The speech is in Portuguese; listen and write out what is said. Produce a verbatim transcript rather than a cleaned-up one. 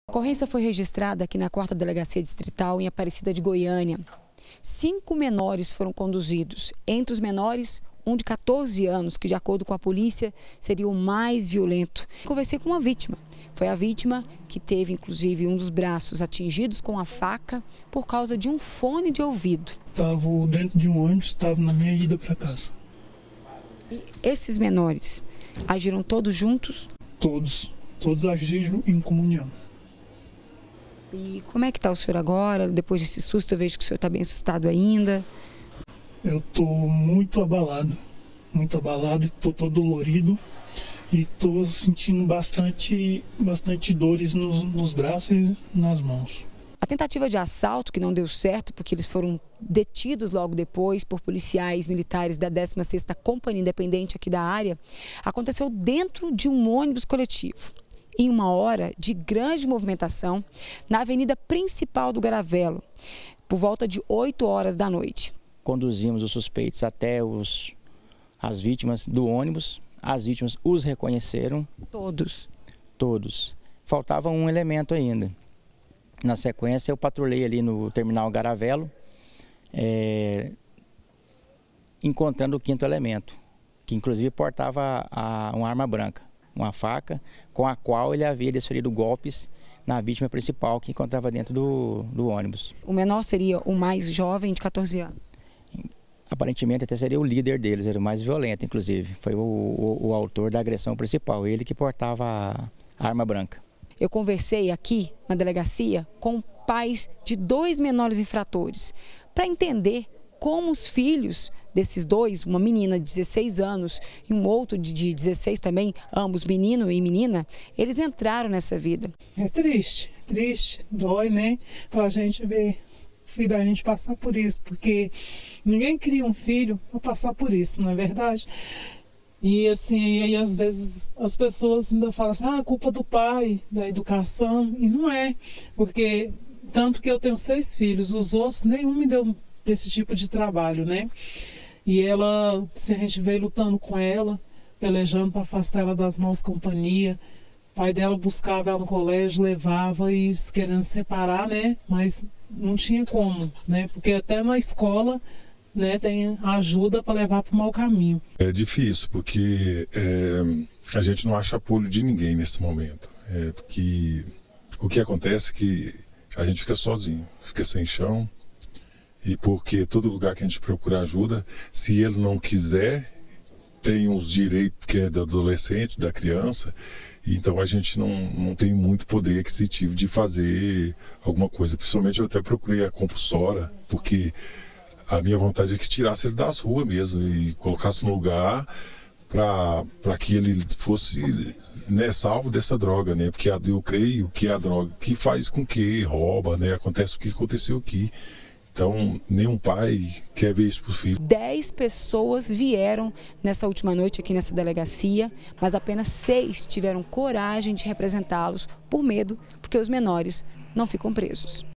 A ocorrência foi registrada aqui na quarta Delegacia Distrital, em Aparecida de Goiânia. Cinco menores foram conduzidos. Entre os menores, um de quatorze anos, que de acordo com a polícia seria o mais violento. Conversei com uma vítima. Foi a vítima que teve inclusive um dos braços atingidos com a faca por causa de um fone de ouvido. Estava dentro de um ônibus, estava na minha ida para casa. E esses menores agiram todos juntos? Todos, todos agiram em comunhão. E como é que está o senhor agora? Depois desse susto, eu vejo que o senhor está bem assustado ainda. Eu estou muito abalado, muito abalado, estou todo dolorido e estou sentindo bastante, bastante dores nos, nos braços e nas mãos. A tentativa de assalto, que não deu certo, porque eles foram detidos logo depois por policiais militares da décima sexta Companhia Independente aqui da área, aconteceu dentro de um ônibus coletivo. Em uma hora de grande movimentação na avenida principal do Garavelo, por volta de oito horas da noite. Conduzimos os suspeitos até os, as vítimas do ônibus. As vítimas os reconheceram. Todos? Todos. Faltava um elemento ainda. Na sequência, eu patrulhei ali no terminal Garavelo, é, encontrando o quinto elemento, que inclusive portava a, uma arma branca, uma faca, com a qual ele havia desferido golpes na vítima principal que encontrava dentro do, do ônibus. O menor seria o mais jovem, de quatorze anos? Aparentemente até seria o líder deles, era o mais violento, inclusive. Foi o, o, o autor da agressão principal, ele que portava a arma branca. Eu conversei aqui na delegacia com pais de dois menores infratores para entender como os filhos desses dois, uma menina de dezesseis anos e um outro de dezesseis também, ambos menino e menina, eles entraram nessa vida. É triste, triste, dói, né? Pra gente ver o filho da gente passar por isso, porque ninguém cria um filho para passar por isso, não é verdade? E assim, aí às vezes as pessoas ainda falam assim, ah, culpa do pai, da educação, e não é, porque tanto que eu tenho seis filhos, os outros nenhum me deu desse tipo de trabalho, né? E ela, se a gente veio lutando com ela, pelejando para afastar ela das mãos companhia, o pai dela buscava ela no colégio, levava e querendo separar, né? Mas não tinha como, né? Porque até na escola, né, tem ajuda para levar para o mau caminho. É difícil, porque é, a gente não acha apoio de ninguém nesse momento. É, porque o que acontece é que a gente fica sozinho, fica sem chão, e porque todo lugar que a gente procura ajuda, se ele não quiser, tem os direitos que é do adolescente, da criança, então a gente não, não tem muito poder aquisitivo de fazer alguma coisa. Principalmente eu até procurei a compulsória, porque a minha vontade é que tirasse ele das ruas mesmo e colocasse no lugar para que ele fosse, né, salvo dessa droga, né? Porque eu creio que é a droga que faz com que rouba, né? Acontece o que aconteceu aqui. Então, nenhum pai quer ver isso para o filho. Dez pessoas vieram nessa última noite aqui nessa delegacia, mas apenas seis tiveram coragem de representá-los por medo, porque os menores não ficam presos.